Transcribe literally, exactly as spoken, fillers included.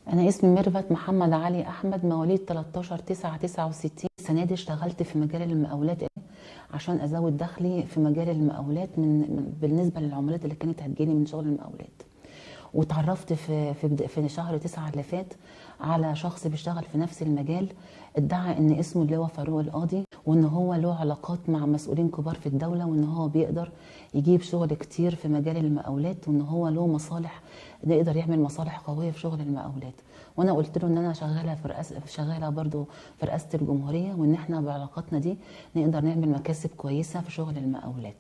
انا اسمي ميرفت محمد علي احمد، مواليد تلتاشر تسعة تسعة وستين. السنه دي اشتغلت في مجال المقاولات عشان ازود دخلي في مجال المقاولات من من- بالنسبه للعمولات اللي كانت هتجيلي من شغل المقاولات. واتعرفت في في بد- في شهر تسعة اللي فات على شخص بيشتغل في نفس المجال، ادعى ان اسمه اللي هو فاروق القاضي، وان هو له علاقات مع مسؤولين كبار في الدوله، وان هو بيقدر يجيب شغل كتير في مجال المقاولات، وان هو له مصالح، يقدر يعمل مصالح قويه في شغل المقاولات. وانا قلت له ان انا شغاله في رئاسه، شغاله برضو في رئاسه الجمهوريه، وان احنا بعلاقاتنا دي نقدر نعمل مكاسب كويسه في شغل المقاولات.